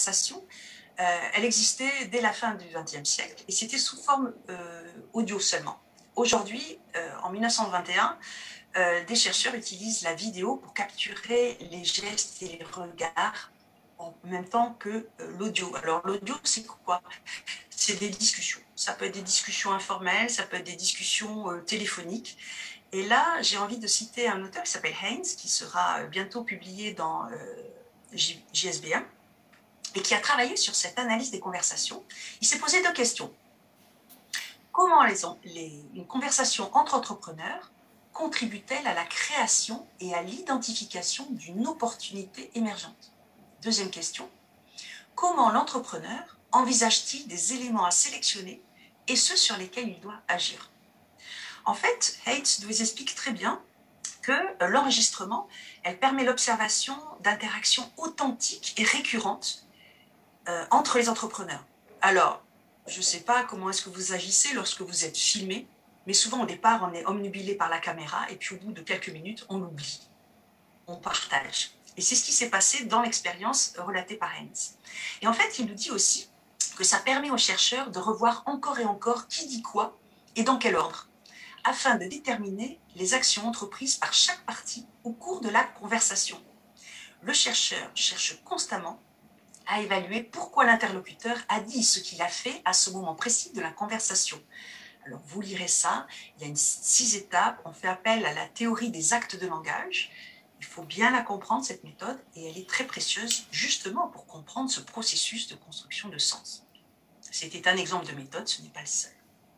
conversation, elle existait dès la fin du XXe siècle et c'était sous forme audio seulement. Aujourd'hui, en 1921, des chercheurs utilisent la vidéo pour capturer les gestes et les regards en même temps que l'audio. Alors l'audio, c'est quoi? C'est des discussions. Ça peut être des discussions informelles, ça peut être des discussions téléphoniques. Et là, j'ai envie de citer un auteur qui s'appelle Haynes, qui sera bientôt publié dans JSBM, et qui a travaillé sur cette analyse des conversations. Il s'est posé deux questions. Comment une conversation entre entrepreneurs contribue-t-elle à la création et à l'identification d'une opportunité émergente? Deuxième question. Comment l'entrepreneur envisage-t-il des éléments à sélectionner et ceux sur lesquels il doit agir? En fait, Haynes nous explique très bien que l'enregistrement, elle permet l'observation d'interactions authentiques et récurrentes entre les entrepreneurs. Alors, je ne sais pas comment est-ce que vous agissez lorsque vous êtes filmé, mais souvent au départ, on est omnubilé par la caméra et puis au bout de quelques minutes, on oublie, on partage. Et c'est ce qui s'est passé dans l'expérience relatée par Haynes. Et en fait, il nous dit aussi que ça permet aux chercheurs de revoir encore et encore qui dit quoi et dans quel ordre, afin de déterminer les actions entreprises par chaque partie au cours de la conversation. Le chercheur cherche constamment à évaluer pourquoi l'interlocuteur a dit ce qu'il a fait à ce moment précis de la conversation. Alors, vous lirez ça, il y a 6 étapes, on fait appel à la théorie des actes de langage. Il faut bien la comprendre, cette méthode, et elle est très précieuse, justement, pour comprendre ce processus de construction de sens. C'était un exemple de méthode, ce n'est pas le seul.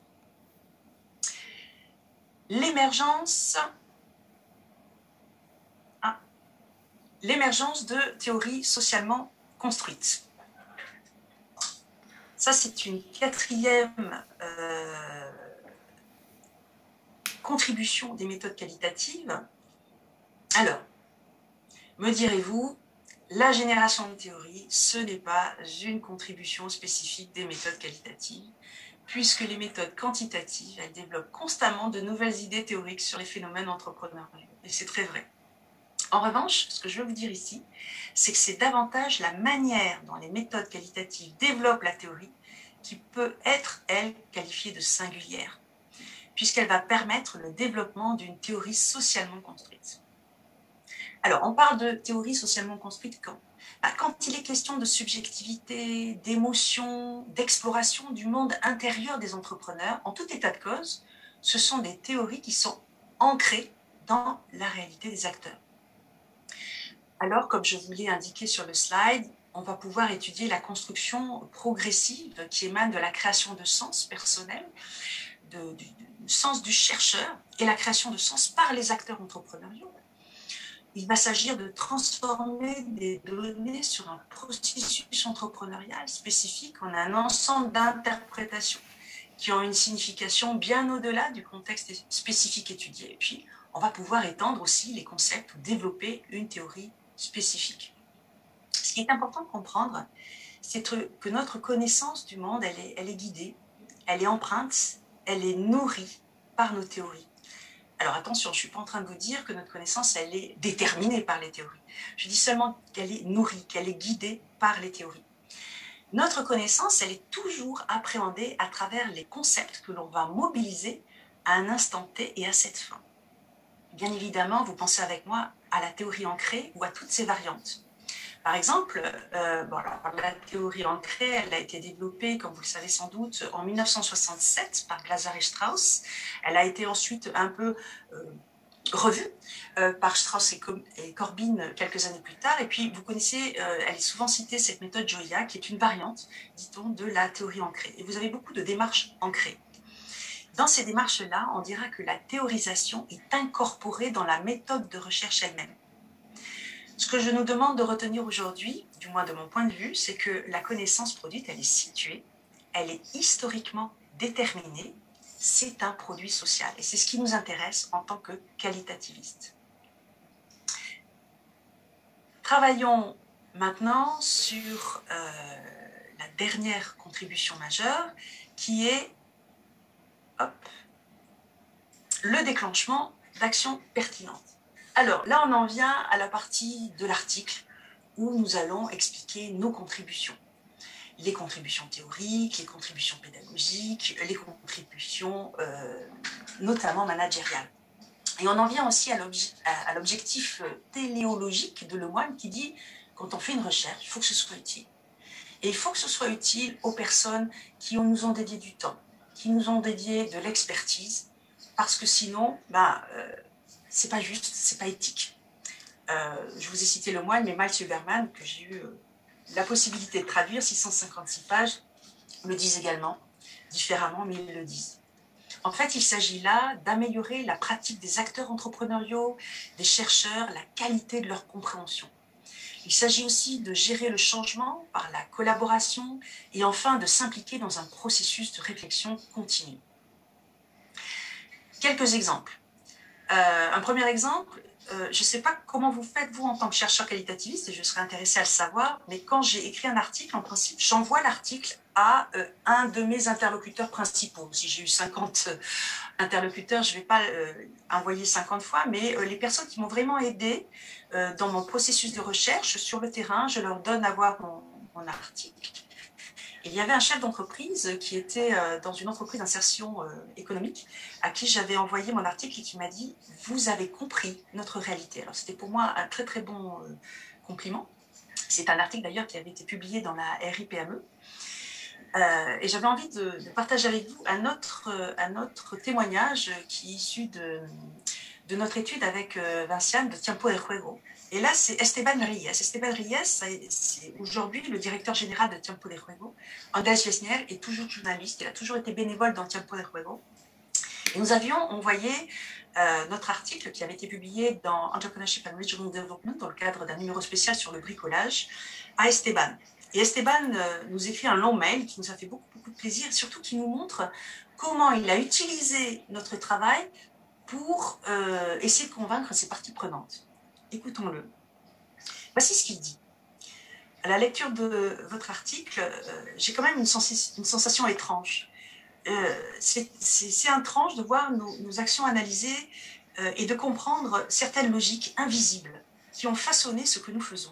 L'émergence de théories socialement construites. Ça, c'est une quatrième contribution des méthodes qualitatives. Alors, me direz-vous, la génération de théories, ce n'est pas une contribution spécifique des méthodes qualitatives, puisque les méthodes quantitatives, elles développent constamment de nouvelles idées théoriques sur les phénomènes entrepreneuriaux. Et c'est très vrai. En revanche, ce que je veux vous dire ici, c'est que c'est davantage la manière dont les méthodes qualitatives développent la théorie qui peut être, elle, qualifiée de singulière, puisqu'elle va permettre le développement d'une théorie socialement construite. Alors, on parle de théorie socialement construite quand? Quand il est question de subjectivité, d'émotion, d'exploration du monde intérieur des entrepreneurs, en tout état de cause, ce sont des théories qui sont ancrées dans la réalité des acteurs. Alors, comme je vous l'ai indiqué sur le slide, on va pouvoir étudier la construction progressive qui émane de la création de sens personnel, du sens du chercheur et la création de sens par les acteurs entrepreneuriaux. Il va s'agir de transformer des données sur un processus entrepreneurial spécifique en un ensemble d'interprétations qui ont une signification bien au-delà du contexte spécifique étudié. Et puis, on va pouvoir étendre aussi les concepts ou développer une théorie spécifique. Ce qui est important de comprendre, c'est que notre connaissance du monde, elle est guidée, elle est empreinte, elle est nourrie par nos théories. Alors attention, je ne suis pas en train de vous dire que notre connaissance, elle est déterminée par les théories. Je dis seulement qu'elle est nourrie, qu'elle est guidée par les théories. Notre connaissance, elle est toujours appréhendée à travers les concepts que l'on va mobiliser à un instant T et à cette fin. Bien évidemment, vous pensez avec moi à la théorie ancrée ou à toutes ses variantes. Par exemple, la théorie ancrée, elle a été développée, comme vous le savez sans doute, en 1967 par Glaser et Strauss. Elle a été ensuite un peu revue par Strauss et Corbin quelques années plus tard. Et puis, vous connaissez, elle est souvent citée, cette méthode Joya, qui est une variante, dit-on, de la théorie ancrée. Et vous avez beaucoup de démarches ancrées. Dans ces démarches-là, on dira que la théorisation est incorporée dans la méthode de recherche elle-même. Ce que je nous demande de retenir aujourd'hui, du moins de mon point de vue, c'est que la connaissance produite, elle est située, elle est historiquement déterminée, c'est un produit social. Et c'est ce qui nous intéresse en tant que qualitativistes. Travaillons maintenant sur la dernière contribution majeure, qui est le déclenchement d'actions pertinentes. Alors là, on en vient à la partie de l'article où nous allons expliquer nos contributions. Les contributions théoriques, les contributions pédagogiques, les contributions notamment managériales. Et on en vient aussi à l'objectif téléologique de Lemoine qui dit, quand on fait une recherche, il faut que ce soit utile. Et il faut que ce soit utile aux personnes qui nous ont dédié du temps, qui nous ont dédié de l'expertise, parce que sinon, c'est pas juste, c'est pas éthique. Je vous ai cité Lemoine, mais Miles Huberman, que j'ai eu la possibilité de traduire, 656 pages, le disent également, différemment, mais ils le disent. En fait, il s'agit là d'améliorer la pratique des acteurs entrepreneuriaux, des chercheurs, la qualité de leur compréhension. Il s'agit aussi de gérer le changement par la collaboration et enfin de s'impliquer dans un processus de réflexion continue. Quelques exemples. Un premier exemple, je ne sais pas comment vous faites, vous, en tant que chercheur qualitativiste, et je serais intéressée à le savoir, mais quand j'ai écrit un article, en principe, j'envoie l'article à un de mes interlocuteurs principaux. Si j'ai eu 50 interlocuteurs, je ne vais pas envoyer 50 fois, mais les personnes qui m'ont vraiment aidé dans mon processus de recherche sur le terrain, je leur donne à voir mon article. Il y avait un chef d'entreprise qui était dans une entreprise d'insertion économique à qui j'avais envoyé mon article et qui m'a dit « Vous avez compris notre réalité ». Alors, c'était pour moi un très très bon compliment. C'est un article d'ailleurs qui avait été publié dans la RIPME. Et j'avais envie de partager avec vous un autre témoignage qui est issu de notre étude avec Vinciane de Tiempo de Juego. Et là, c'est Esteban Reyes. Esteban Reyes, c'est aujourd'hui le directeur général de Tiempo de Juego. Andrés Gessner est toujours journaliste, il a toujours été bénévole dans Tiempo de Juego. Et nous avions envoyé notre article qui avait été publié dans Entrepreneurship and Regional Development dans le cadre d'un numéro spécial sur le bricolage à Esteban. Et Esteban nous écrit un long mail qui nous a fait beaucoup de plaisir, surtout qui nous montre comment il a utilisé notre travail pour essayer de convaincre ses parties prenantes. Écoutons-le. Voici ce qu'il dit. À la lecture de votre article, j'ai quand même une sensation étrange. C'est étrange de voir nos actions analysées et de comprendre certaines logiques invisibles qui ont façonné ce que nous faisons.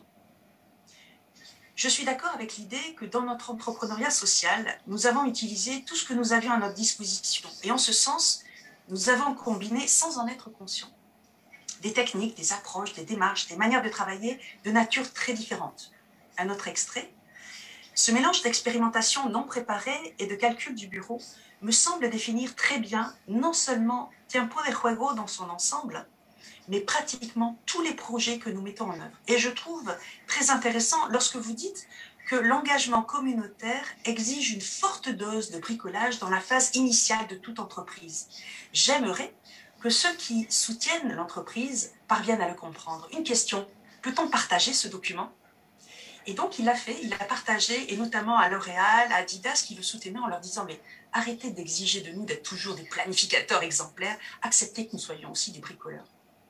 Je suis d'accord avec l'idée que dans notre entrepreneuriat social, nous avons utilisé tout ce que nous avions à notre disposition. Et en ce sens, nous avons combiné, sans en être conscients, des techniques, des approches, des démarches, des manières de travailler de nature très différentes. Un autre extrait. Ce mélange d'expérimentation non préparée et de calcul du bureau me semble définir très bien non seulement Tiempo de Juego dans son ensemble, mais pratiquement tous les projets que nous mettons en œuvre. Et je trouve très intéressant lorsque vous dites que l'engagement communautaire exige une forte dose de bricolage dans la phase initiale de toute entreprise. J'aimerais que ceux qui soutiennent l'entreprise parviennent à le comprendre. Une question, peut-on partager ce document? Et donc il l'a fait, il l'a partagé, et notamment à L'Oréal, à Adidas, qui le soutenaient en leur disant « mais arrêtez d'exiger de nous d'être toujours des planificateurs exemplaires, acceptez que nous soyons aussi des bricoleurs ».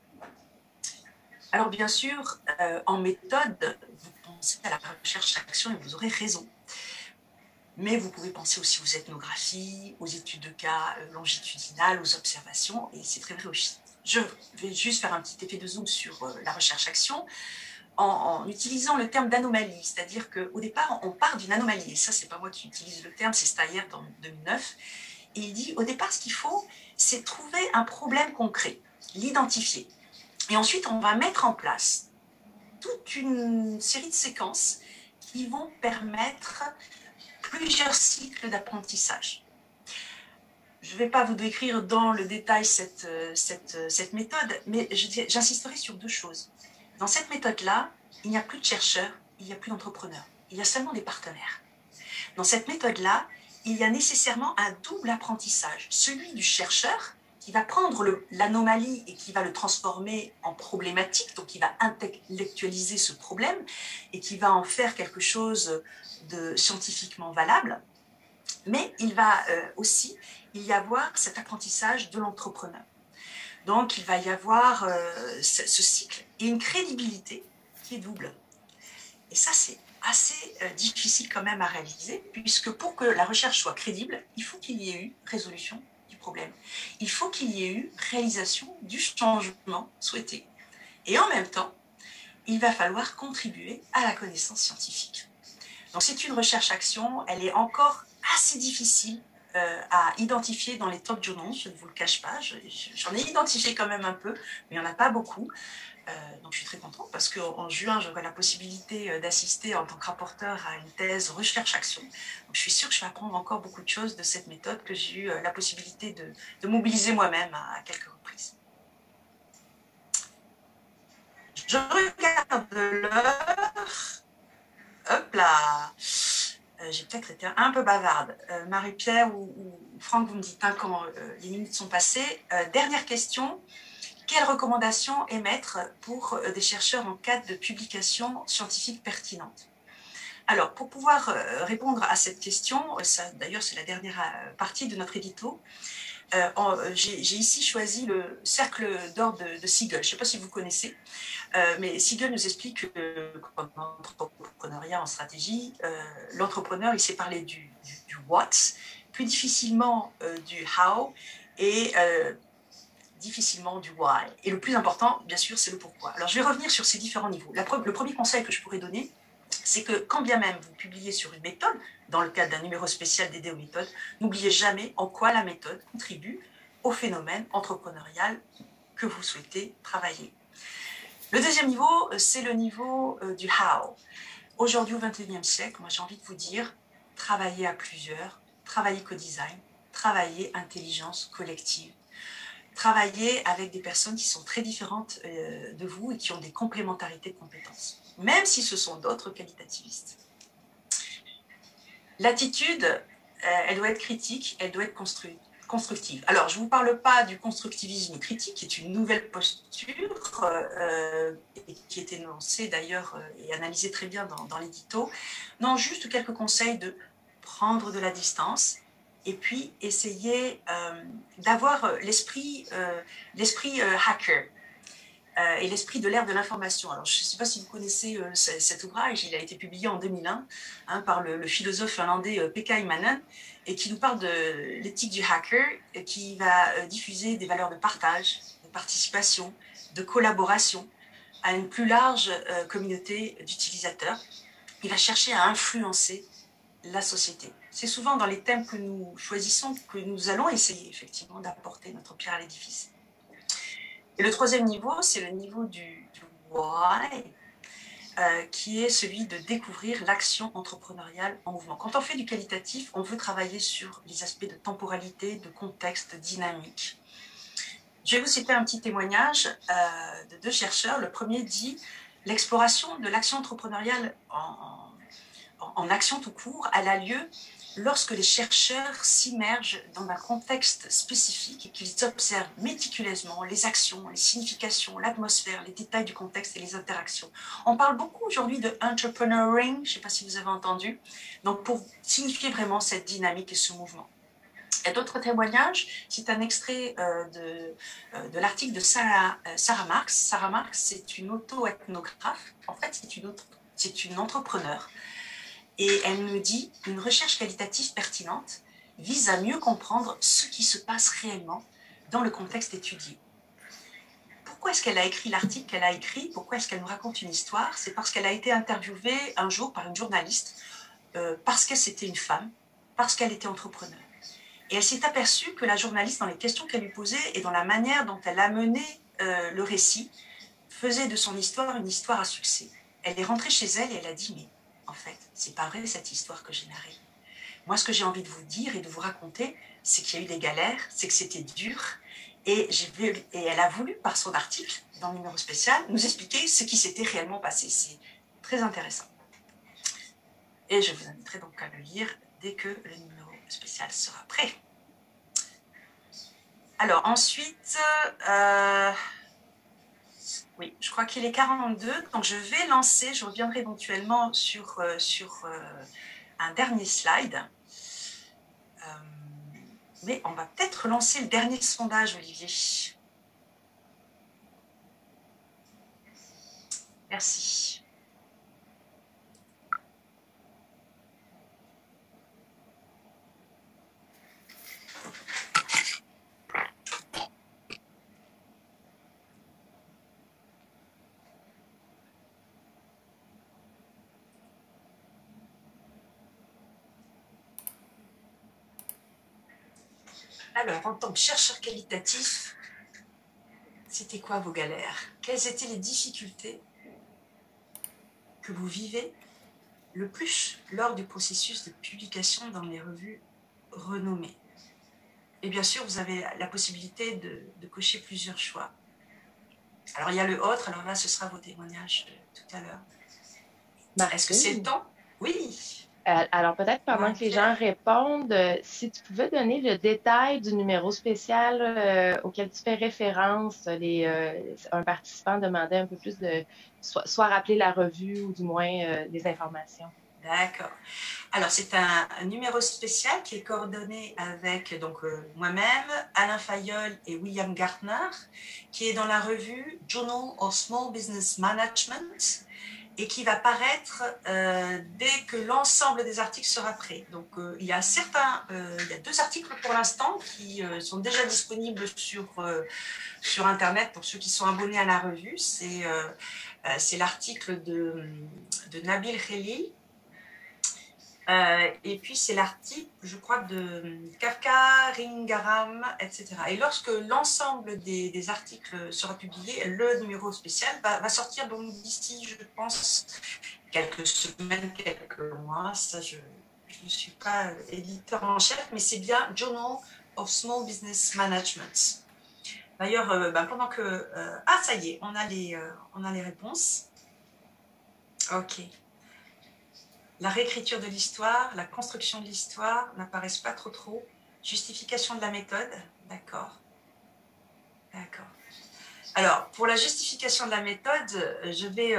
Alors bien sûr, en méthode, vous pensez à la recherche d'action et vous aurez raison. Mais vous pouvez penser aussi aux ethnographies, aux études de cas longitudinales, aux observations, et c'est très vrai aussi. Je vais juste faire un petit effet de zoom sur la recherche-action en utilisant le terme d'anomalie, c'est-à-dire qu'au départ, on part d'une anomalie, et ça, c'est pas moi qui utilise le terme, c'est Steyer dans 2009, et il dit, au départ, ce qu'il faut, c'est trouver un problème concret, l'identifier. Et ensuite, on va mettre en place toute une série de séquences qui vont permettre plusieurs cycles d'apprentissage. Je ne vais pas vous décrire dans le détail cette méthode, mais j'insisterai sur deux choses. Dans cette méthode-là, il n'y a plus de chercheurs, il n'y a plus d'entrepreneurs, il y a seulement des partenaires. Dans cette méthode-là, il y a nécessairement un double apprentissage, celui du chercheur, qui va prendre l'anomalie et qui va le transformer en problématique, donc il va intellectualiser ce problème et qui va en faire quelque chose de scientifiquement valable, mais il va aussi y avoir cet apprentissage de l'entrepreneur. Donc il va y avoir ce cycle et une crédibilité qui est double. Et ça, c'est assez difficile quand même à réaliser, puisque pour que la recherche soit crédible, il faut qu'il y ait eu résolution du problème. Il faut qu'il y ait eu réalisation du changement souhaité. Et en même temps, il va falloir contribuer à la connaissance scientifique. Donc c'est une recherche-action, elle est encore assez difficile à identifier dans les top journals, je ne vous le cache pas, j'en ai identifié quand même un peu, mais il n'y en a pas beaucoup. Donc je suis très contente parce qu'en juin, j'aurai la possibilité d'assister en tant que rapporteur à une thèse recherche-action. Donc je suis sûre que je vais apprendre encore beaucoup de choses de cette méthode que j'ai eu la possibilité de mobiliser moi-même à quelques reprises. Je regarde l'heure. Hop là. J'ai peut-être été un peu bavarde. Marie-Pierre ou Franck, vous me dites quand les minutes sont passées. Dernière question. Quelles recommandations émettre pour des chercheurs en cas de publication scientifique pertinente? Alors, pour pouvoir répondre à cette question, d'ailleurs c'est la dernière partie de notre édito, j'ai ici choisi le cercle d'or de Siegel. Je ne sais pas si vous connaissez, mais Siegel nous explique qu'en entrepreneuriat, en stratégie, l'entrepreneur, il sait parler du what, plus difficilement du how, et difficilement du why. Et le plus important, bien sûr, c'est le pourquoi. Alors, je vais revenir sur ces différents niveaux. Le premier conseil que je pourrais donner, c'est que quand bien même vous publiez sur une méthode, dans le cadre d'un numéro spécial dédié aux méthodes, n'oubliez jamais en quoi la méthode contribue au phénomène entrepreneurial que vous souhaitez travailler. Le deuxième niveau, c'est le niveau du how. Aujourd'hui, au XXIe siècle, moi j'ai envie de vous dire, travaillez à plusieurs, travaillez co-design, travaillez intelligence collective. Travailler avec des personnes qui sont très différentes de vous et qui ont des complémentarités de compétences, même si ce sont d'autres qualitativistes. L'attitude, elle doit être critique, elle doit être constructive. Alors, je ne vous parle pas du constructivisme critique, qui est une nouvelle posture, et qui est énoncée d'ailleurs et analysée très bien dans l'édito. Non, juste quelques conseils de prendre de la distance, et puis essayer d'avoir l'esprit hacker et l'esprit de l'ère de l'information. Alors, je ne sais pas si vous connaissez cet ouvrage, il a été publié en 2001 par le philosophe finlandais Pekka Immonen, et qui nous parle de l'éthique du hacker, qui va diffuser des valeurs de partage, de participation, de collaboration à une plus large communauté d'utilisateurs. Il va chercher à influencer la société. C'est souvent dans les thèmes que nous choisissons que nous allons essayer effectivement d'apporter notre pierre à l'édifice. Et le troisième niveau, c'est le niveau du why, qui est celui de découvrir l'action entrepreneuriale en mouvement. Quand on fait du qualitatif, on veut travailler sur les aspects de temporalité, de contexte, de dynamique. Je vais vous citer un petit témoignage de deux chercheurs. Le premier dit « L'exploration de l'action entrepreneuriale en action tout court, elle a lieu lorsque les chercheurs s'immergent dans un contexte spécifique et qu'ils observent méticuleusement les actions, les significations, l'atmosphère, les détails du contexte et les interactions. » On parle beaucoup aujourd'hui de entrepreneuring, je ne sais pas si vous avez entendu, donc pour signifier vraiment cette dynamique et ce mouvement. Et d'autres témoignages, c'est un extrait de l'article de Sarah Marks. Sarah Marks, c'est une auto-ethnographe, en fait c'est une entrepreneure. Et elle me dit, une recherche qualitative pertinente vise à mieux comprendre ce qui se passe réellement dans le contexte étudié. Pourquoi est-ce qu'elle a écrit l'article qu'elle a écrit? Pourquoi est-ce qu'elle nous raconte une histoire? C'est parce qu'elle a été interviewée un jour par une journaliste, parce que c'était une femme, parce qu'elle était entrepreneur. Et elle s'est aperçue que la journaliste, dans les questions qu'elle lui posait et dans la manière dont elle amenait le récit, faisait de son histoire une histoire à succès. Elle est rentrée chez elle et elle a dit, mais en fait, c'est pas vrai cette histoire que j'ai narrée. Moi, ce que j'ai envie de vous dire et de vous raconter, c'est qu'il y a eu des galères, c'est que c'était dur, et elle a voulu, par son article, dans le numéro spécial, nous expliquer ce qui s'était réellement passé. C'est très intéressant. Et je vous inviterai donc à le lire dès que le numéro spécial sera prêt. Alors, ensuite... oui, je crois qu'il est 42, donc je vais lancer, je reviendrai éventuellement sur un dernier slide. Mais on va peut-être lancer le dernier sondage, Olivier. Merci. Alors, en tant que chercheur qualitatif, c'était quoi vos galères? Quelles étaient les difficultés que vous vivez le plus lors du processus de publication dans les revues renommées? Et bien sûr, vous avez la possibilité de cocher plusieurs choix. Alors, il y a le autre, alors là, ce sera vos témoignages tout à l'heure. Est-ce que c'est le temps? Oui. Alors, peut-être pendant que les gens répondent, si tu pouvais donner le détail du numéro spécial auquel tu fais référence, un participant demandait un peu plus de, soit rappeler la revue ou du moins des informations. D'accord. Alors, c'est un numéro spécial qui est coordonné avec moi-même, Alain Fayolle et William Gartner, qui est dans la revue Journal of Small Business Management et qui va paraître dès que l'ensemble des articles sera prêt. Donc, il y a 2 articles pour l'instant qui sont déjà disponibles sur Internet pour ceux qui sont abonnés à la revue. C'est l'article de Nabil Khelil. Et puis c'est l'article, je crois, de Kafka, Ringaram, etc. Et lorsque l'ensemble des articles sera publié, le numéro spécial va sortir donc d'ici, je pense, quelques semaines, quelques mois. Ça, je ne suis pas éditeur en chef, mais c'est bien Journal of Small Business Management. D'ailleurs, pendant que... ça y est, on a les réponses. Ok. La réécriture de l'histoire, la construction de l'histoire n'apparaissent pas trop. Justification de la méthode, d'accord. D'accord. Alors, pour la justification de la méthode, je vais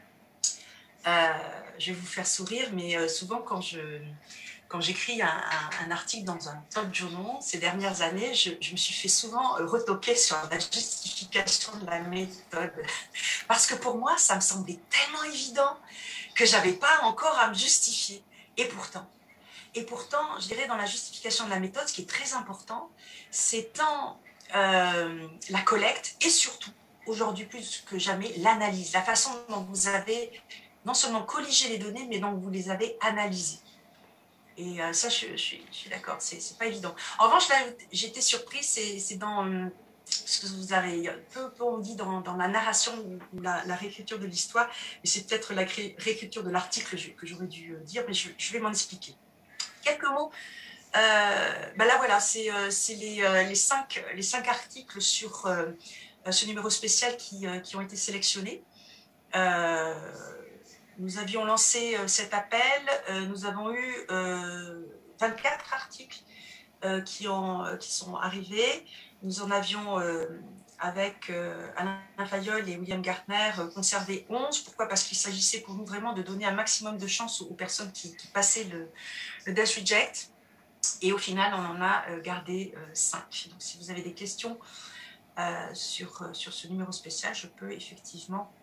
vous faire sourire, mais souvent quand j'écris un article dans un top journal, ces dernières années, je me suis fait souvent retoquer sur la justification de la méthode. Parce que pour moi, ça me semblait tellement évident que je n'avais pas encore à me justifier. Et pourtant, je dirais dans la justification de la méthode, ce qui est très important, c'est tant la collecte et surtout, aujourd'hui plus que jamais, l'analyse, la façon dont vous avez non seulement colligé les données, mais dont vous les avez analysées. Et ça, je suis d'accord, c'est pas évident. En revanche, là, j'étais surprise, c'est dans... ce que vous avez peu dit dans la narration ou la réécriture de l'histoire, mais c'est peut-être la réécriture de l'article que j'aurais dû dire, mais je vais m'en expliquer. Quelques mots. Là, voilà, c'est les cinq articles sur ce numéro spécial qui ont été sélectionnés. Nous avions lancé cet appel. Nous avons eu 24 articles qui sont arrivés. Nous en avions, avec Alain Fayolle et William Gartner, conservé 11. Pourquoi? Parce qu'il s'agissait pour nous vraiment de donner un maximum de chance aux personnes qui passaient le Death Reject. Et au final, on en a gardé 5. Donc, si vous avez des questions sur ce numéro spécial, je peux effectivement...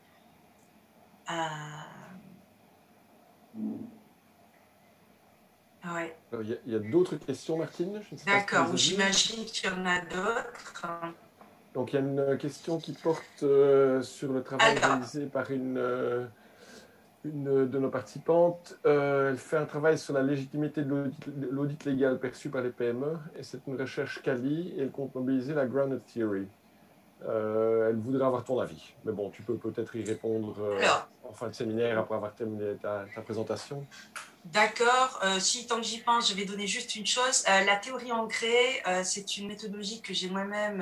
Ouais. Il y a d'autres questions, Martine? D'accord, j'imagine qu'il y en a d'autres. Donc, il y a une question qui porte sur le travail réalisé par une de nos participantes. Elle fait un travail sur la légitimité de l'audit légal perçu par les PME, et c'est une recherche quali, et elle compte mobiliser la Grounded Theory. Elle voudrait avoir ton avis, mais bon, tu peux peut-être y répondre en fin de séminaire après avoir terminé ta présentation. D'accord. Si tant que j'y pense, je vais donner juste une chose. La théorie ancrée, c'est une méthodologie que j'ai moi-même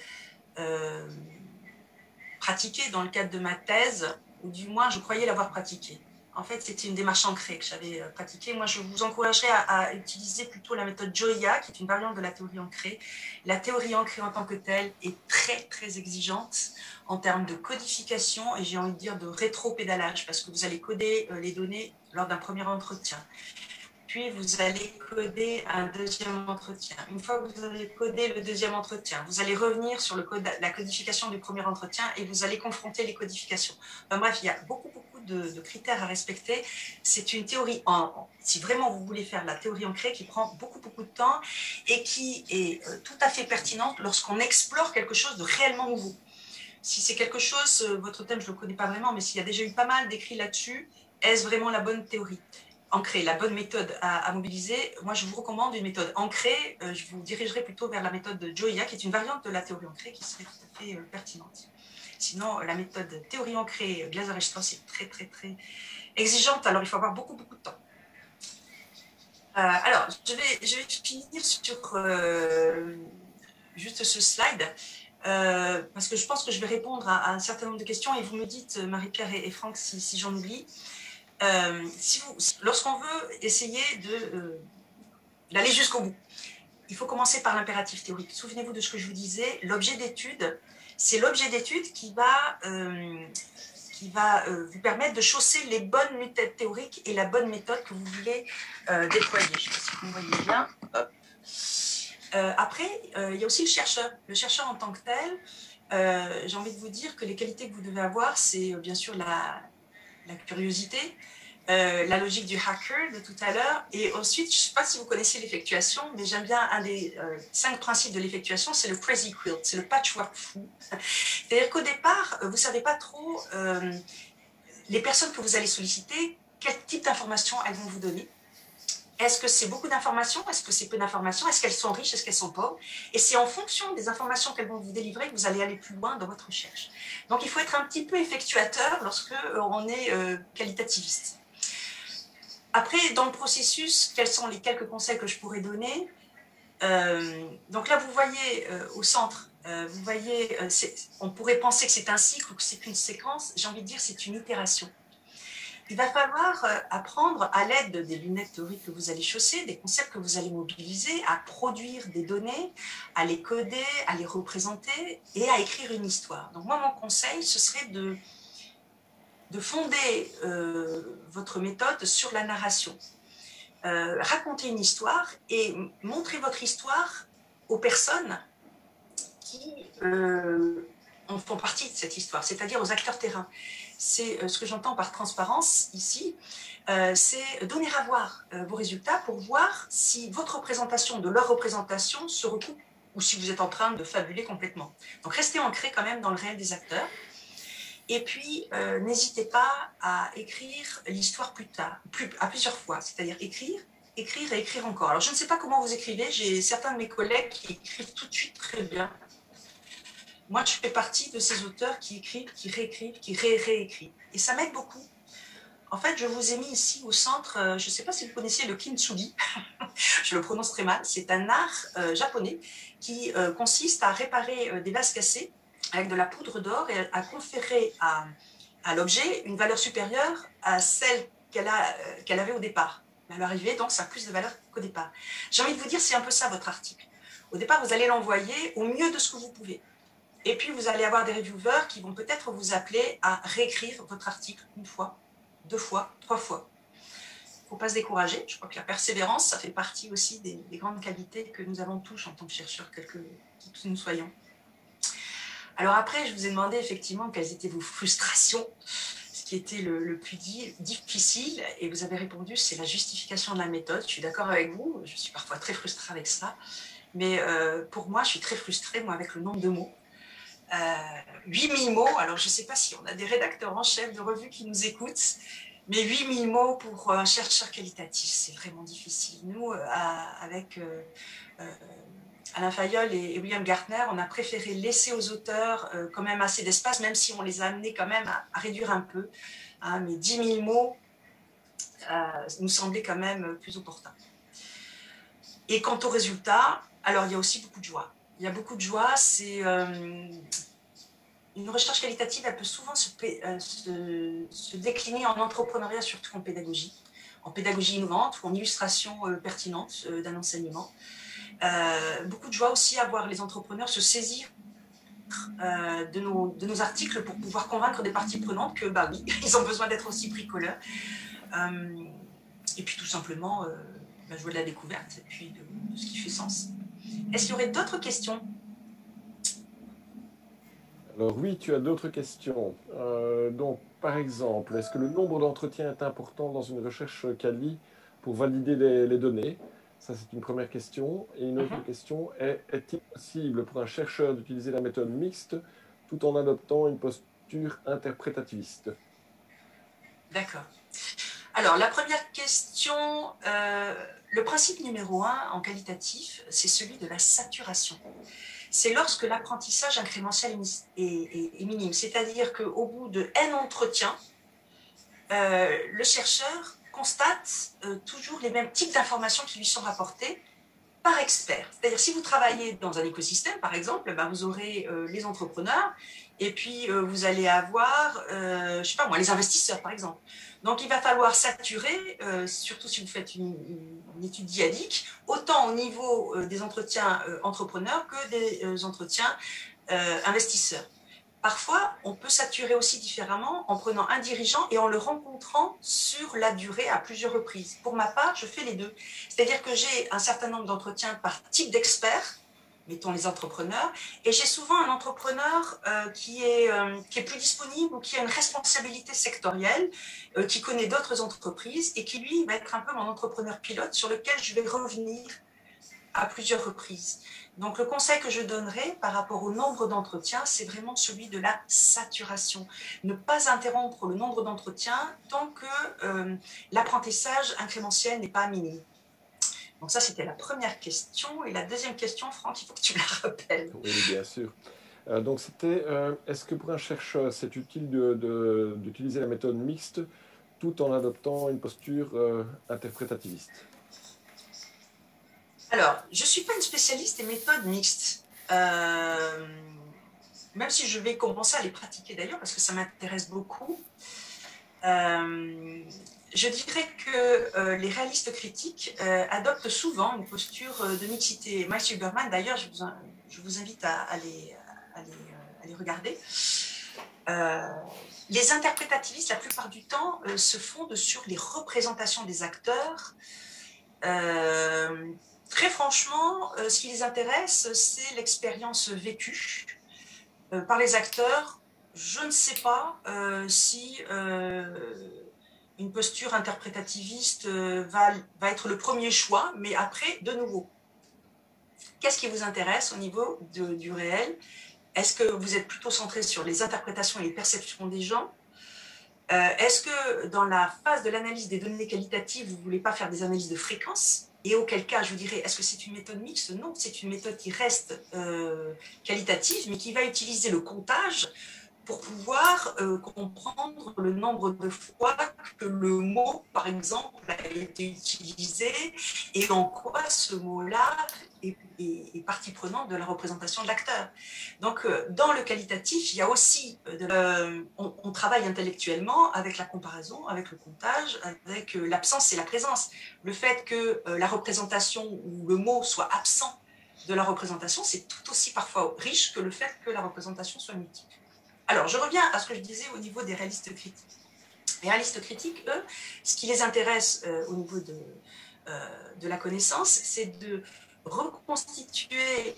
pratiquée dans le cadre de ma thèse, ou du moins, je croyais l'avoir pratiquée. En fait, c'était une démarche ancrée que j'avais pratiquée. Moi, je vous encouragerais à utiliser plutôt la méthode Joya, qui est une variante de la théorie ancrée. La théorie ancrée en tant que telle est très, très exigeante en termes de codification et j'ai envie de dire de rétro-pédalage, parce que vous allez coder les données lors d'un premier entretien. Puis, vous allez coder un deuxième entretien. Une fois que vous avez codé le deuxième entretien, vous allez revenir sur la codification du premier entretien et vous allez confronter les codifications. Enfin, bref, il y a beaucoup de critères à respecter. C'est une théorie, si vraiment vous voulez faire la théorie ancrée, qui prend beaucoup de temps et qui est tout à fait pertinente lorsqu'on explore quelque chose de réellement nouveau. Si c'est quelque chose, votre thème, je ne le connais pas vraiment, mais s'il y a déjà eu pas mal d'écrits là-dessus, est-ce vraiment la bonne théorie? ancrée, la bonne méthode à mobiliser, moi je vous recommande une méthode ancrée. Je vous dirigerai plutôt vers la méthode de Gioia, qui est une variante de la théorie ancrée qui serait tout à fait pertinente. Sinon, la méthode théorie ancrée Glaser et Strauss est très très très exigeante, alors il faut avoir beaucoup de temps. Alors, je vais finir sur juste ce slide, parce que je pense que je vais répondre à un certain nombre de questions, et vous me dites, Marie-Pierre et Franck, si j'en oublie. Lorsqu'on veut essayer d'aller jusqu'au bout, il faut commencer par l'impératif théorique. Souvenez-vous de ce que je vous disais, l'objet d'étude, c'est l'objet d'étude qui va vous permettre de chausser les bonnes méthodes théoriques et la bonne méthode que vous voulez déployer. Je ne sais pas si vous me voyez bien. Hop. Après, il y a aussi le chercheur. Le chercheur en tant que tel, j'ai envie de vous dire que les qualités que vous devez avoir, c'est bien sûr la curiosité, la logique du hacker de tout à l'heure, et ensuite, je ne sais pas si vous connaissez l'effectuation, mais j'aime bien un des 5 principes de l'effectuation, c'est le crazy quilt, c'est le patchwork fou. C'est-à-dire qu'au départ, vous ne savez pas trop les personnes que vous allez solliciter, quel type d'informations elles vont vous donner. Est-ce que c'est beaucoup d'informations? Est-ce que c'est peu d'informations? Est-ce qu'elles sont riches? Est-ce qu'elles sont pauvres? Et c'est en fonction des informations qu'elles vont vous délivrer que vous allez aller plus loin dans votre recherche. Donc, il faut être un petit peu effectuateur lorsque on est qualitativiste. Après, dans le processus, quels sont les quelques conseils que je pourrais donner? Donc là, vous voyez au centre, vous voyez, on pourrait penser que c'est un cycle ou que c'est une séquence. J'ai envie de dire c'est une itération. Il va falloir apprendre à l'aide des lunettes théoriques que vous allez chausser, des concepts que vous allez mobiliser, à produire des données, à les coder, à les représenter et à écrire une histoire. Donc moi, mon conseil, ce serait de fonder votre méthode sur la narration. Raconter une histoire et montrer votre histoire aux personnes qui en font partie de cette histoire, c'est-à-dire aux acteurs terrain. C'est ce que j'entends par transparence ici, c'est donner à voir vos résultats pour voir si votre représentation de leur représentation se recoupe ou si vous êtes en train de fabuler complètement. Donc restez ancré quand même dans le réel des acteurs. Et puis, n'hésitez pas à écrire l'histoire à plusieurs fois, c'est-à-dire écrire et écrire encore. Alors, je ne sais pas comment vous écrivez, j'ai certains de mes collègues qui écrivent tout de suite très bien. Moi, je fais partie de ces auteurs qui écrivent, qui réécrivent, qui réécrivent. Et ça m'aide beaucoup. En fait, je vous ai mis ici au centre, je ne sais pas si vous connaissez le kintsugi, je le prononce très mal, c'est un art japonais qui consiste à réparer des vases cassés avec de la poudre d'or et à conférer à l'objet une valeur supérieure à celle qu'elle avait au départ. Mais à l'arrivée, donc, ça a plus de valeur qu'au départ. J'ai envie de vous dire, c'est un peu ça votre article. Au départ, vous allez l'envoyer au mieux de ce que vous pouvez. Et puis, vous allez avoir des reviewers qui vont peut-être vous appeler à réécrire votre article 1 fois, 2 fois, 3 fois. Il ne faut pas se décourager. Je crois que la persévérance, ça fait partie aussi des grandes qualités que nous avons tous en tant que chercheurs, qui que nous soyons. Alors après, je vous ai demandé effectivement quelles étaient vos frustrations, ce qui était le plus difficile, et vous avez répondu, c'est la justification de la méthode. Je suis d'accord avec vous, je suis parfois très frustrée avec ça, mais pour moi, je suis très frustrée, moi, avec le nombre de mots. 8000 mots, alors je ne sais pas si on a des rédacteurs en chef de revue qui nous écoutent, mais 8000 mots pour un chercheur qualitatif, c'est vraiment difficile. Nous, avec Alain Fayolle et William Gartner, on a préféré laisser aux auteurs quand même assez d'espace, même si on les a amenés quand même à réduire un peu. Hein, mais 10 000 mots nous semblait quand même plus opportun. Et quant au résultat, alors il y a aussi beaucoup de joie. Il y a beaucoup de joie, c'est une recherche qualitative, elle peut souvent se décliner en entrepreneuriat, surtout en pédagogie innovante ou en illustration pertinente d'un enseignement. Beaucoup de joie aussi à voir les entrepreneurs se saisir de nos articles pour pouvoir convaincre des parties prenantes que, bah oui, ils ont besoin d'être aussi bricoleurs. Et puis tout simplement, jouer de la découverte et puis de ce qui fait sens. Est-ce qu'il y aurait d'autres questions? Alors oui, tu as d'autres questions. Donc, par exemple, est-ce que le nombre d'entretiens est important dans une recherche quali pour valider les données? Ça, c'est une première question. Et une autre question est-il possible pour un chercheur d'utiliser la méthode mixte tout en adoptant une posture interprétativiste? D'accord. Alors, la première question, le principe numéro 1 en qualitatif, c'est celui de la saturation. C'est lorsque l'apprentissage incrémentiel est minime. C'est-à-dire qu'au bout de N entretiens, le chercheur constate toujours les mêmes types d'informations qui lui sont rapportées par expert. C'est-à-dire, si vous travaillez dans un écosystème, par exemple, ben, vous aurez les entrepreneurs et puis vous allez avoir, je ne sais pas moi, les investisseurs, par exemple. Donc, il va falloir saturer, surtout si vous faites une étude dyadique, autant au niveau des entretiens entrepreneurs que des entretiens investisseurs. Parfois, on peut saturer aussi différemment en prenant un dirigeant et en le rencontrant sur la durée à plusieurs reprises. Pour ma part, je fais les deux. C'est-à-dire que j'ai un certain nombre d'entretiens par type d'expert, mettons les entrepreneurs, et j'ai souvent un entrepreneur qui est plus disponible ou qui a une responsabilité sectorielle, qui connaît d'autres entreprises et qui, lui, va être un peu mon entrepreneur pilote sur lequel je vais revenir à plusieurs reprises. Donc, le conseil que je donnerais par rapport au nombre d'entretiens, c'est vraiment celui de la saturation. Ne pas interrompre le nombre d'entretiens tant que l'apprentissage incrémentiel n'est pas minime. Donc ça, c'était la première question. Et la deuxième question, Franck, il faut que tu me la rappelles. Oui, bien sûr. Donc, c'était, est-ce que pour un chercheur, c'est utile d'utiliser la méthode mixte tout en adoptant une posture interprétativiste? Alors, je ne suis pas une spécialiste des méthodes mixtes, même si je vais commencer à les pratiquer d'ailleurs, parce que ça m'intéresse beaucoup. Je dirais que les réalistes critiques adoptent souvent une posture de mixité. Mike Silberman, d'ailleurs, je vous invite à les regarder. Les interprétativistes, la plupart du temps, se fondent sur les représentations des acteurs. Très franchement, ce qui les intéresse, c'est l'expérience vécue par les acteurs. Je ne sais pas si une posture interprétativiste va être le premier choix, mais après, de nouveau, qu'est-ce qui vous intéresse au niveau du réel? Est-ce que vous êtes plutôt centré sur les interprétations et les perceptions des gens? Est-ce que dans la phase de l'analyse des données qualitatives, vous ne voulez pas faire des analyses de fréquence? Et auquel cas, je vous dirais, est-ce que c'est une méthode mixte? Non, c'est une méthode qui reste qualitative, mais qui va utiliser le comptage pour pouvoir comprendre le nombre de fois que le mot, par exemple, a été utilisé et en quoi ce mot-là est partie prenante de la représentation de l'acteur. Donc, dans le qualitatif, il y a aussi, on travaille intellectuellement avec la comparaison, avec le comptage, avec l'absence et la présence. Le fait que la représentation ou le mot soit absent de la représentation, c'est tout aussi parfois riche que le fait que la représentation soit multiple. Alors, je reviens à ce que je disais au niveau des réalistes critiques. Les réalistes critiques, eux, ce qui les intéresse au niveau de la connaissance, c'est de reconstituer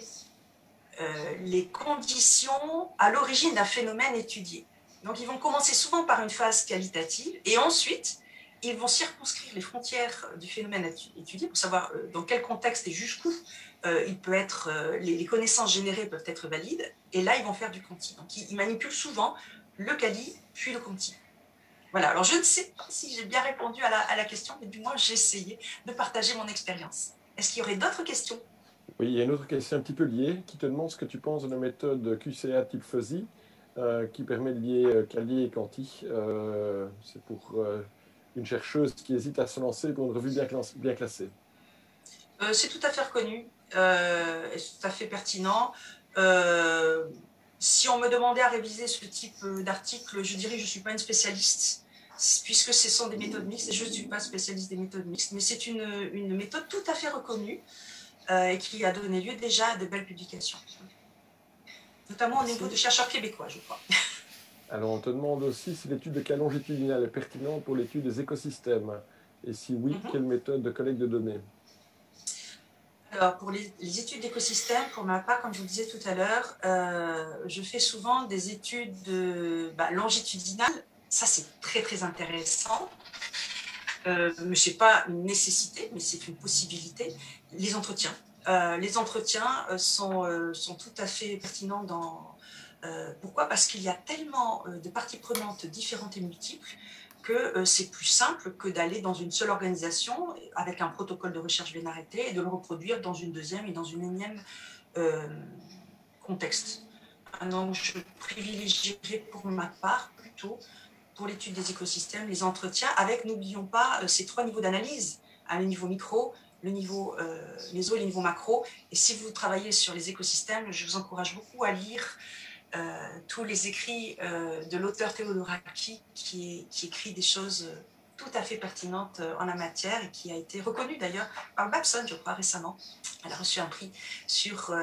les conditions à l'origine d'un phénomène étudié. Donc, ils vont commencer souvent par une phase qualitative et ensuite, ils vont circonscrire les frontières du phénomène étudié pour savoir dans quel contexte et jusqu'où il peut être, les connaissances générées peuvent être valides. Et là, ils vont faire du quanti. Donc, ils manipulent souvent le quali, puis le quanti. Voilà. Alors, je ne sais pas si j'ai bien répondu à la question, mais du moins, j'ai essayé de partager mon expérience. Est-ce qu'il y aurait d'autres questions? Oui, il y a une autre question un petit peu liée qui te demande ce que tu penses de la méthode QCA type fuzzy qui permet de lier quali et quanti. C'est pour une chercheuse qui hésite à se lancer pour une revue bien classée. C'est tout à fait reconnu, et c'est tout à fait pertinent. Si on me demandait à réviser ce type d'article, je dirais que je ne suis pas une spécialiste, puisque ce sont des méthodes mixtes, et je ne suis pas spécialiste des méthodes mixtes, mais c'est une méthode tout à fait reconnue et qui a donné lieu déjà à de belles publications, notamment au niveau de chercheurs québécois, je crois. Alors, on te demande aussi si l'étude de cas longitudinal est pertinente pour l'étude des écosystèmes, et si oui, quelle méthode de collecte de données? Alors, pour les études d'écosystèmes, pour ma part, comme je vous le disais tout à l'heure, je fais souvent des études longitudinales. Ça, c'est très, très intéressant. Mais ce n'est pas une nécessité, mais c'est une possibilité. Les entretiens. Les entretiens sont tout à fait pertinents dans... pourquoi? Parce qu'il y a tellement de parties prenantes différentes et multiples que c'est plus simple que d'aller dans une seule organisation avec un protocole de recherche bien arrêté et de le reproduire dans une deuxième et dans une énième contexte. Donc, je privilégierais pour ma part plutôt, pour l'étude des écosystèmes, les entretiens avec, n'oublions pas, ces 3 niveaux d'analyse, le niveau micro, le niveau méso et le niveau macro. Et si vous travaillez sur les écosystèmes, je vous encourage beaucoup à lire tous les écrits de l'auteur Theodoraki qui écrit des choses tout à fait pertinentes en la matière et qui a été reconnue d'ailleurs par Babson, je crois, récemment. Elle a reçu un prix sur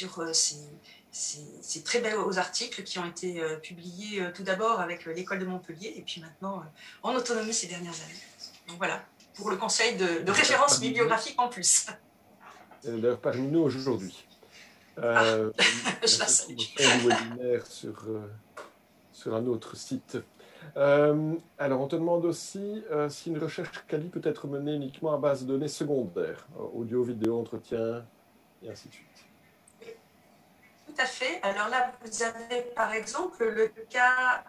ces très beaux articles qui ont été publiés tout d'abord avec l'école de Montpellier et puis maintenant en autonomie ces dernières années. Donc voilà, pour le conseil de référence bibliographique en plus. D'ailleurs, parmi nous aujourd'hui. Je la salue. Du webinaire sur un autre site. Alors, on te demande aussi si une recherche quali peut être menée uniquement à base de données secondaires, audio, vidéo, entretien, et ainsi de suite. Tout à fait. Alors là, vous avez par exemple le cas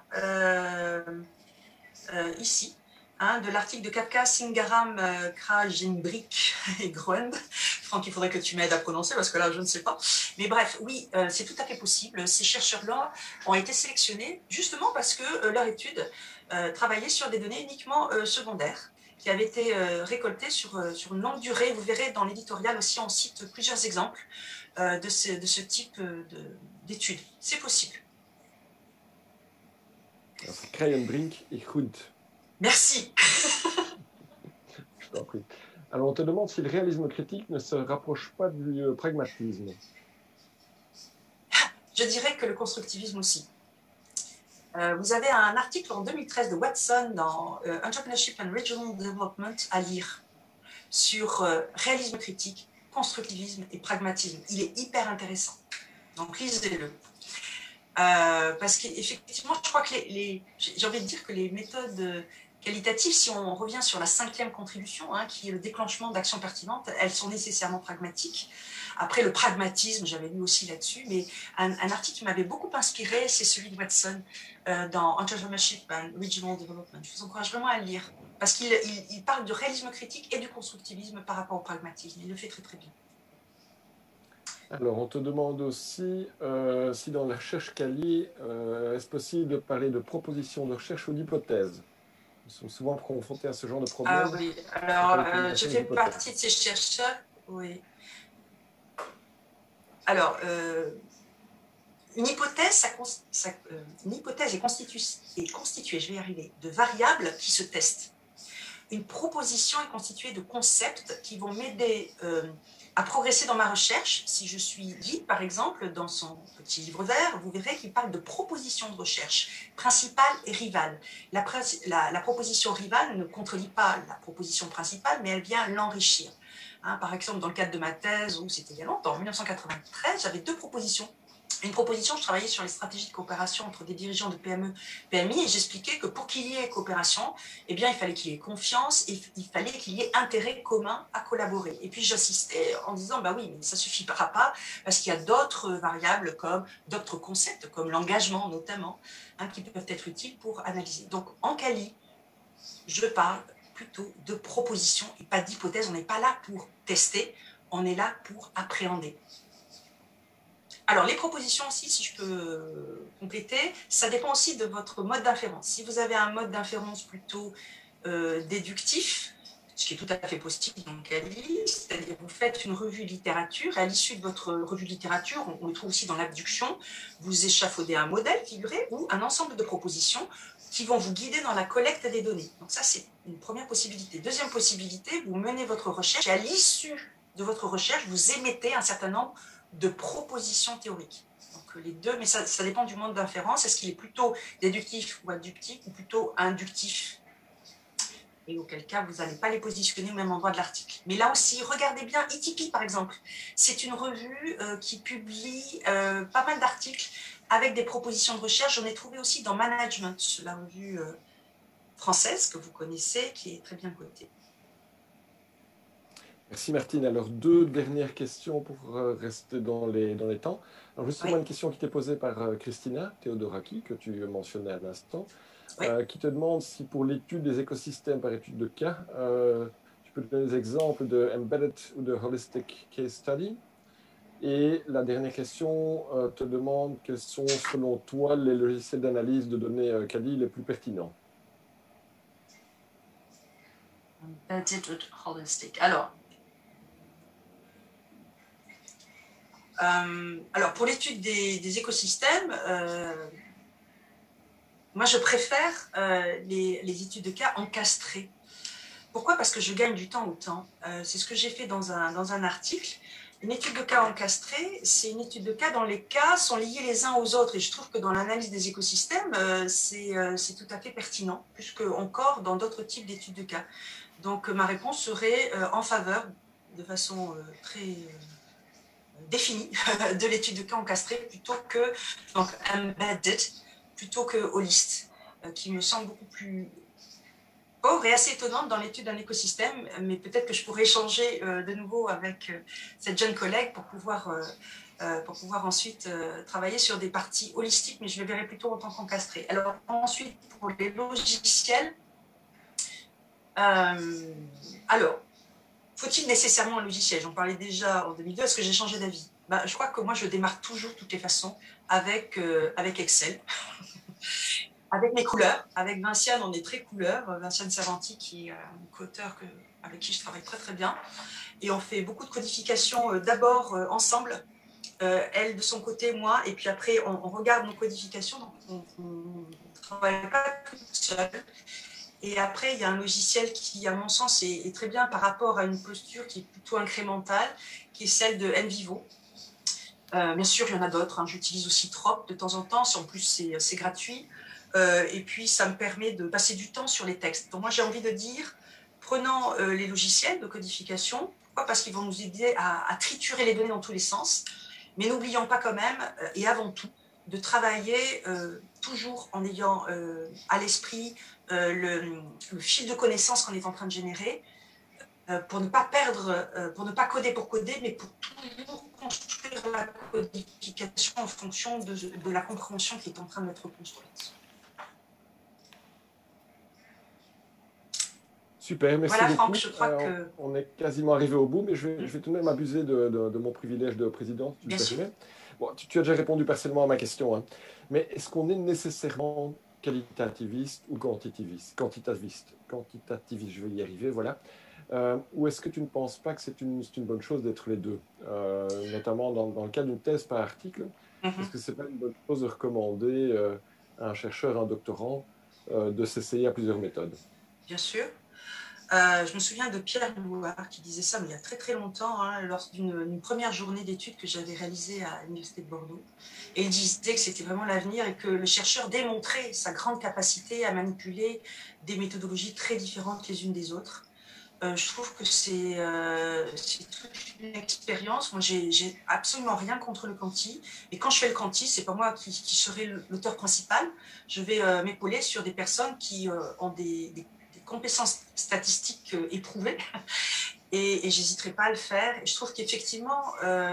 ici, de l'article de Kafka, Singaram, Krajinbrick et Groend. Franck, il faudrait que tu m'aides à prononcer parce que là, je ne sais pas. Mais bref, oui, c'est tout à fait possible. Ces chercheurs-là ont été sélectionnés justement parce que leur étude travaillait sur des données uniquement secondaires qui avaient été récoltées sur une longue durée. Vous verrez dans l'éditorial aussi, on cite plusieurs exemples de ce type d'études. C'est possible. Krajinbrick et Groend. Merci. Je t'en prie. Alors, on te demande si le réalisme critique ne se rapproche pas du pragmatisme. Je dirais que le constructivisme aussi. Vous avez un article en 2013 de Watson dans Entrepreneurship and Regional Development à lire sur réalisme critique, constructivisme et pragmatisme. Il est hyper intéressant. Donc, lisez-le. Parce qu'effectivement, je crois que j'ai envie de dire que les méthodes qualitatives, si on revient sur la 5e contribution, qui est le déclenchement d'actions pertinentes, elles sont nécessairement pragmatiques. Après, le pragmatisme, j'avais lu aussi là-dessus, mais un article qui m'avait beaucoup inspiré, c'est celui de Watson dans Entrepreneurship and Regional Development. Je vous encourage vraiment à le lire, parce qu'il parle du réalisme critique et du constructivisme par rapport au pragmatisme. Il le fait très très bien. Alors, on te demande aussi si dans la recherche quali, est-ce possible de parler de propositions de recherche ou d'hypothèses? Nous sommes souvent confrontés à ce genre de problème. Ah oui, alors je fais partie de ces chercheurs. Oui. Alors, une hypothèse est constituée, je vais y arriver, de variables qui se testent. Une proposition est constituée de concepts qui vont m'aider à progresser dans ma recherche. Si je suis guide, par exemple, dans son petit livre vert, vous verrez qu'il parle de propositions de recherche, principale et rivale. La proposition rivale ne contredit pas la proposition principale, mais elle vient l'enrichir. Par exemple, dans le cadre de ma thèse, où c'était il y a longtemps, en 1993, j'avais 2 propositions. Une proposition, je travaillais sur les stratégies de coopération entre des dirigeants de PME, PMI, et j'expliquais que pour qu'il y ait coopération, eh bien, il fallait qu'il y ait confiance, et il fallait qu'il y ait intérêt commun à collaborer. Et puis, j'insistais en disant, bah oui, mais ça ne suffira pas, parce qu'il y a d'autres variables, d'autres concepts, comme l'engagement notamment, qui peuvent être utiles pour analyser. Donc, en quali, je parle plutôt de propositions et pas d'hypothèses. On n'est pas là pour tester, on est là pour appréhender. Alors, les propositions aussi, si je peux compléter, ça dépend aussi de votre mode d'inférence. Si vous avez un mode d'inférence plutôt déductif, ce qui est tout à fait possible dans Quali, c'est-à-dire vous faites une revue de littérature, et à l'issue de votre revue de littérature, on le trouve aussi dans l'abduction, vous échafaudez un modèle figuré ou un ensemble de propositions qui vont vous guider dans la collecte des données. Donc ça, c'est une première possibilité. Deuxième possibilité, vous menez votre recherche et à l'issue de votre recherche, vous émettez un certain nombre de propositions théoriques. Donc les deux, mais ça dépend du mode d'inférence. Est-ce qu'il est plutôt déductif ou abductif ou plutôt inductif? Et auquel cas, vous n'allez pas les positionner au même endroit de l'article. Mais là aussi, regardez bien, ITP par exemple. C'est une revue qui publie pas mal d'articles avec des propositions de recherche. J'en ai trouvé aussi dans Management, la revue française que vous connaissez, qui est très bien cotée. Merci Martine. Alors, 2 dernières questions pour rester dans les temps. Alors, justement, une question qui était posée par Christina Theodoraki, que tu mentionnais à l'instant. Oui. qui te demande si pour l'étude des écosystèmes par étude de cas, tu peux donner des exemples de embedded ou de holistic case study. Et la dernière question te demande quels sont, selon toi, les logiciels d'analyse de données Kali les plus pertinents. Embedded ou holistic. Alors pour l'étude des écosystèmes, moi je préfère les études de cas encastrées. Pourquoi? Parce que je gagne du temps au temps. C'est ce que j'ai fait dans un article. Une étude de cas encastrée, c'est une étude de cas dont les cas sont liés les uns aux autres. Et je trouve que dans l'analyse des écosystèmes, c'est tout à fait pertinent, plus qu'encore dans d'autres types d'études de cas. Donc ma réponse serait en faveur, de façon très définie, de l'étude de cas encastrée plutôt que donc embedded, plutôt que holiste, qui me semble beaucoup plus pauvre et assez étonnante dans l'étude d'un écosystème, mais peut-être que je pourrais échanger de nouveau avec cette jeune collègue pour pouvoir ensuite travailler sur des parties holistiques, mais je le verrai plutôt en tant qu'encastré. Alors ensuite, pour les logiciels, alors, faut-il nécessairement un logiciel? J'en parlais déjà en 2002, est-ce que j'ai changé d'avis? Je crois que moi, je démarre toujours, de toutes les façons, avec Excel. Avec mes couleurs. Avec Vinciane, on est très couleurs. Vinciane Servanti, qui est un co-auteur avec qui je travaille très très bien. Et on fait beaucoup de codification d'abord ensemble, elle de son côté, moi, et puis après on regarde nos codifications, donc on ne travaille pas toute seule. Et après, il y a un logiciel qui, à mon sens, est très bien par rapport à une posture qui est plutôt incrémentale, qui est celle de NVivo. Bien sûr, il y en a d'autres. Hein. J'utilise aussi Trop de temps en temps. En plus, c'est gratuit. Et puis, ça me permet de passer du temps sur les textes. Donc, moi, j'ai envie de dire, prenons les logiciels de codification. Pourquoi? Parce qu'ils vont nous aider à triturer les données dans tous les sens. Mais n'oublions pas quand même, et avant tout, de travailler toujours en ayant à l'esprit le fil de connaissances qu'on est en train de générer, pour ne pas perdre, pour ne pas coder pour coder, mais pour toujours construire la codification en fonction de la compréhension qui est en train d'être construite. Super, merci voilà, beaucoup. Franck, je crois que... On est quasiment arrivé au bout, mais je vais tout de même abuser de mon privilège de président. Bien sûr. Bon, tu as déjà répondu partiellement à ma question, hein. Mais est-ce qu'on est nécessairement qualitativiste ou quantitativiste? Quantitativiste, je vais y arriver, voilà. Ou est-ce que tu ne penses pas que c'est une bonne chose d'être les deux, notamment dans le cas d'une thèse par article? Est-ce que ce n'est pas une bonne chose de recommander à un chercheur, un doctorant, de s'essayer à plusieurs méthodes? Bien sûr. Je me souviens de Pierre Louard qui disait ça, mais il y a très très longtemps, hein, lors d'une première journée d'études que j'avais réalisée à l'Université de Bordeaux. Et il disait que c'était vraiment l'avenir et que le chercheur démontrait sa grande capacité à manipuler des méthodologies très différentes les unes des autres. Je trouve que c'est toute une expérience. Moi, j'ai absolument rien contre le quanti. Et quand je fais le quanti, c'est pas moi qui serai l'auteur principal. Je vais m'épauler sur des personnes qui ont des compétences statistiques éprouvées. Et j'hésiterai pas à le faire. Et je trouve qu'effectivement,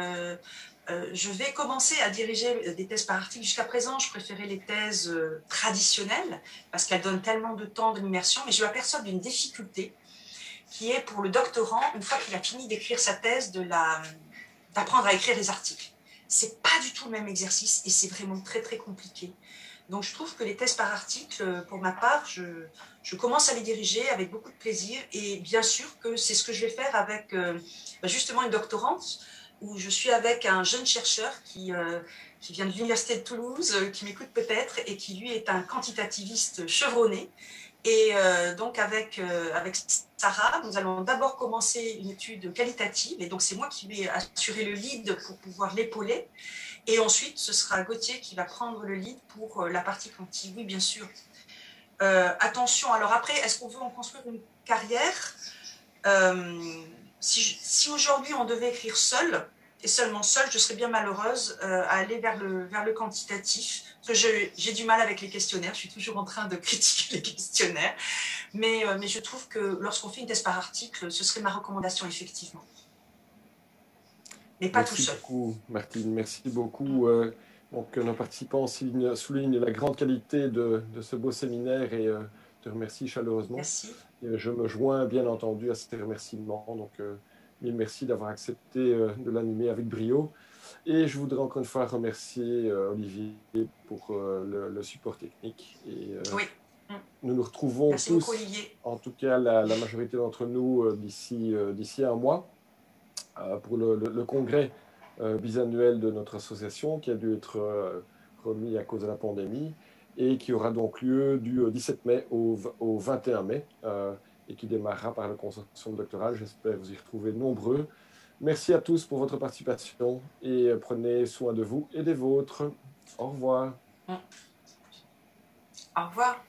je vais commencer à diriger des thèses par article. Jusqu'à présent, je préférais les thèses traditionnelles parce qu'elles donnent tellement de temps d'immersion. Mais je m'aperçois d'une difficulté qui est pour le doctorant, une fois qu'il a fini d'écrire sa thèse, d'apprendre à écrire les articles. C'est pas du tout le même exercice et c'est vraiment très très compliqué. Donc je trouve que les thèses par article, pour ma part, je commence à les diriger avec beaucoup de plaisir et bien sûr que c'est ce que je vais faire avec justement une doctorante où je suis avec un jeune chercheur qui vient de l'Université de Toulouse, qui m'écoute peut-être et qui lui est un quantitativiste chevronné. Et donc avec Sarah, nous allons d'abord commencer une étude qualitative et donc c'est moi qui vais assurer le lead pour pouvoir l'épauler et ensuite ce sera Gauthier qui va prendre le lead pour la partie quanti. Oui, bien sûr. Attention, alors après, est-ce qu'on veut en construire une carrière? Si aujourd'hui on devait écrire seul, et seulement seule, je serais bien malheureuse à aller vers le quantitatif. Parce que j'ai du mal avec les questionnaires, je suis toujours en train de critiquer les questionnaires. Mais je trouve que lorsqu'on fait une thèse par article, ce serait ma recommandation, effectivement. Mais pas tout seul. Merci beaucoup, Martine. Merci beaucoup. Donc, nos participants soulignent la grande qualité de ce beau séminaire et te remercie chaleureusement. Merci. Et je me joins bien entendu à ces remerciements. Donc, mille merci d'avoir accepté de l'animer avec brio. Et je voudrais encore une fois remercier Olivier pour le support technique. Et, Oui. nous nous retrouvons Merci tous, beaucoup, Olivier. en tout cas la majorité d'entre nous, d'ici un mois, pour le congrès bisannuel de notre association qui a dû être remis à cause de la pandémie et qui aura donc lieu du 17 mai au 21 mai et qui démarrera par le consortium doctoral. J'espère vous y retrouver nombreux. Merci à tous pour votre participation et prenez soin de vous et des vôtres. Au revoir. Au revoir.